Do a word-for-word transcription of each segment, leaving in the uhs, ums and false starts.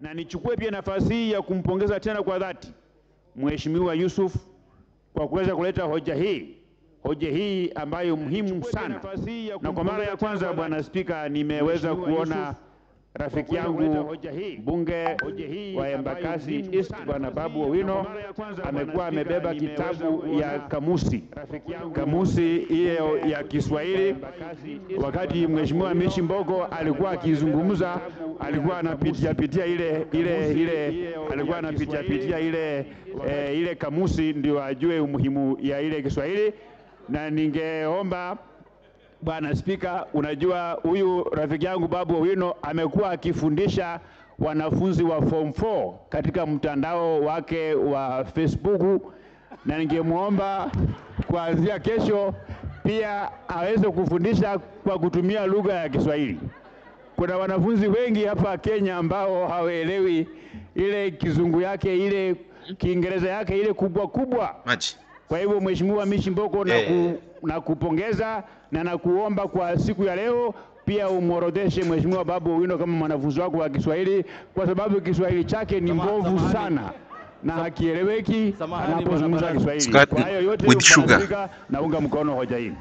Na nichukue pia nafasi hii ya kumpongeza tena kwa dhati Mheshimiwa Yusuf kwa kuweza kuleta hoja hii, hoja hii ambayo muhimu sana. Na kwa mara ya kwanza, Bwana Spika, nimeweza kuona rafiki yangu mbunge wa Embakasi East Bwana Babu Owino amekuwa amebeba kitabu ya kamusi kamusi hiyo ya Kiswahili. Wakati Mheshimiwa Mishi Mbogo alikuwa akizungumza, alikuwa anapitia pitia ile ile ile alikuwa anapitia pitia ile eh, ile kamusi ndio ajue umuhimu ya ile Kiswahili. Na ningeomba Bwana Spika, unajua huyu rafiki yangu Babu Owino amekuwa akifundisha wanafunzi wa form four katika mtandao wake wa Facebook, na ningemuomba kuanzia kesho pia aweze kufundisha kwa kutumia lugha ya Kiswahili. Kuna wanafunzi wengi hapa Kenya ambao hawaelewi ile kizungu yake, ile Kiingereza yake ile kubwa kubwa. Maji. Kwa hivyo Mheshimiwa Mishi Mbogo, na, ku, na kupongeza na nakuomba kwa siku ya leo pia umuorodheshe Mheshimiwa Babu Owino kama mwanafunzi wako wa Kiswahili, kwa sababu Kiswahili chake ni mbovu sana na hakieleweki anapozungumza Kiswahili. Kwa hiyo yote Spika, naunga mkono hoja hii.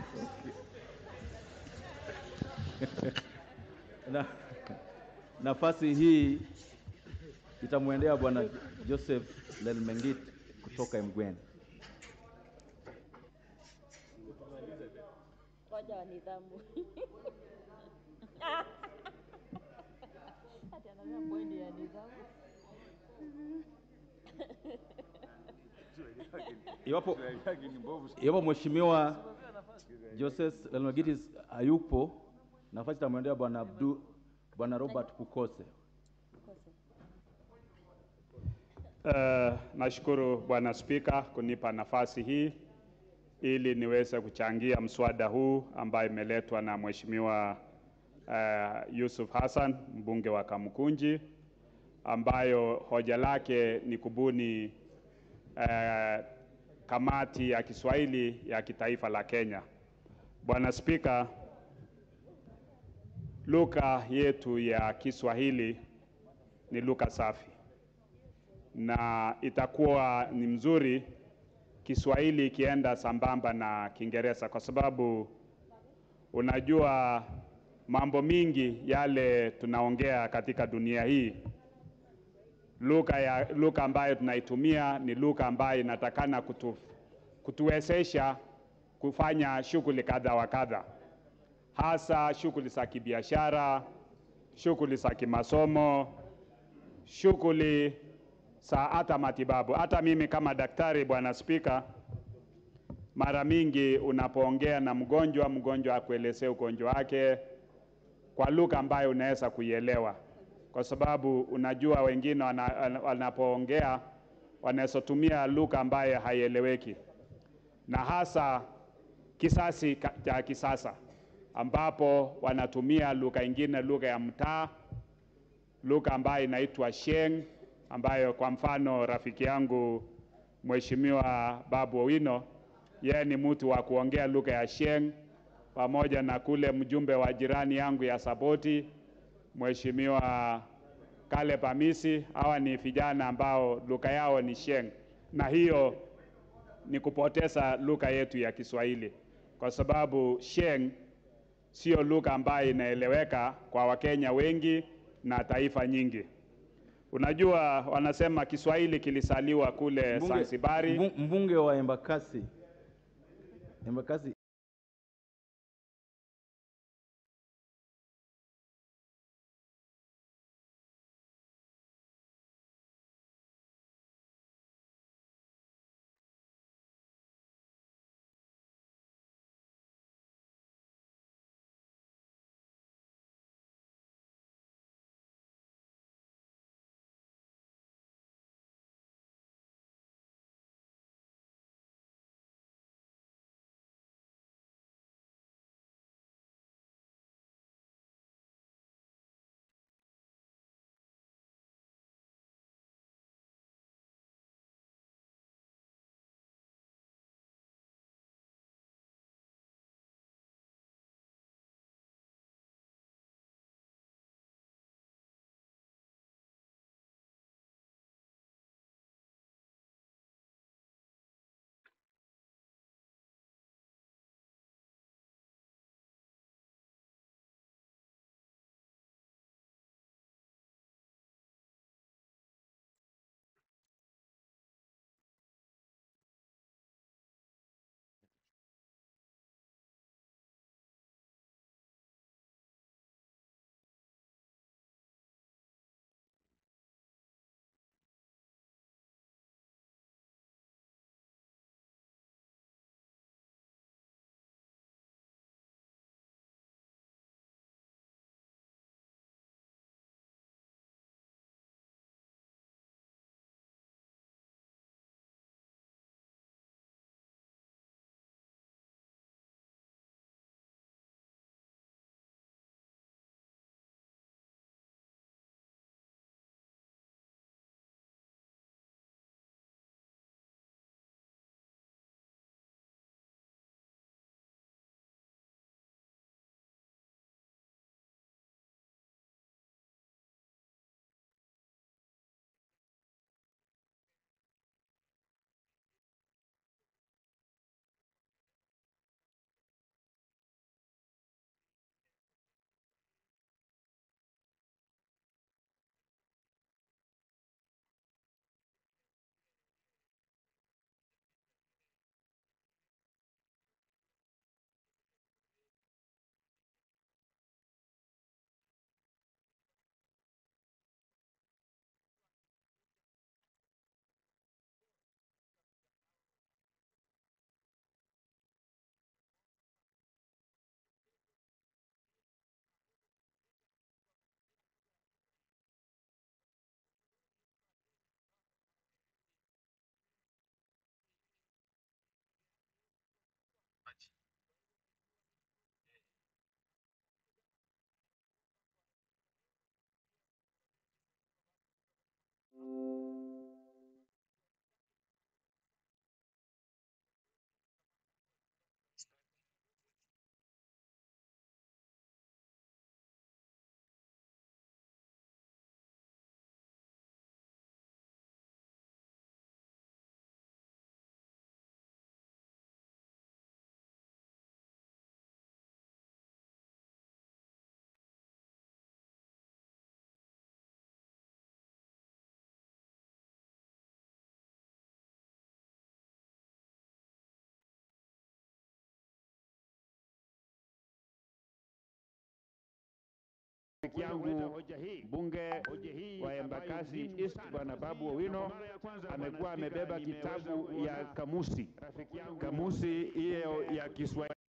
Na, nafasi hii itamwendea Bwana Joseph Lelmengit kutoka Mgweni. Ngoja wa nidhamu. Hata anaona point ya nidhamu. Iwapo iwapo Mheshimiwa Joseph Lelmengit hayupo, nafasi itamwendea Bwana Abdu Bwana Robert Pukose. Uh, nashukuru Bwana Spika kunipa nafasi hii ili niweze kuchangia mswada huu ambaye imeletwa na Mheshimiwa uh, Yusuf Hassan, mbunge wa Kamukunji, ambayo hoja lake ni kubuni uh, kamati ya Kiswahili ya kitaifa la Kenya. Bwana Spika, lugha yetu ya Kiswahili ni lugha safi, na itakuwa ni mzuri Kiswahili kienda sambamba na Kiingereza, kwa sababu unajua mambo mingi yale tunaongea katika dunia hii, lugha ya lugha ambayo tunaitumia ni lugha ambayo inatakana kutu, kutuwezesha kufanya shughuli kadha wa kadha, hasa shughuli za kibiashara, shughuli za kimasomo, shughuli za hata matibabu. Hata mimi kama daktari, Bwana Spika, mara mingi unapoongea na mgonjwa, mgonjwa akuelezea ugonjwa wake kwa lugha ambayo unaweza kuielewa, kwa sababu unajua wengine wanapoongea wanaweza tumia lugha ambayo haieleweki, na hasa kisasi cha kisasa ambapo wanatumia lugha nyingine, lugha ya mtaa, lugha ambayo inaitwa sheng, ambayo kwa mfano rafiki yangu Mheshimiwa Babu Owino, yeye ni mtu wa kuongea lugha ya sheng, pamoja na kule mjumbe wa jirani yangu ya Saboti Mheshimiwa Kale Pamisi. Hawa ni vijana ambao lugha yao ni sheng, na hiyo ni kupoteza lugha yetu ya Kiswahili, kwa sababu sheng sio lugha ambayo inaeleweka kwa Wakenya wengi na taifa nyingi. Unajua wanasema Kiswahili kilisaliwa kule Zanzibari. Mbunge wa Embakasi Embakasi rafiki yangu mbunge wa Embakasi East Bwana Babu Owino amekuwa amebeba kitabu ya kamusi kamusi hiyo ya Kiswahili.